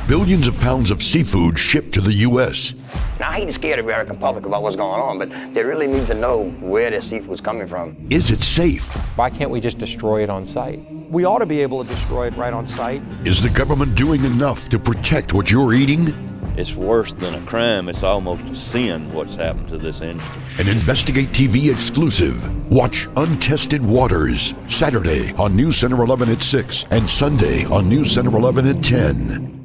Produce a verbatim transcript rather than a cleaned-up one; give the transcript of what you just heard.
billions of pounds of seafood shipped to the U S Now, I hate to scare the American public about what's going on, but they really need to know where their seafood's coming from. Is it safe? Why can't we just destroy it on site? We ought to be able to destroy it right on site. Is the government doing enough to protect what you're eating? It's worse than a crime. It's almost a sin what's happened to this industry. An Investigate T V exclusive. Watch Untested Waters, Saturday on News Center eleven at six and Sunday on News Center eleven at ten.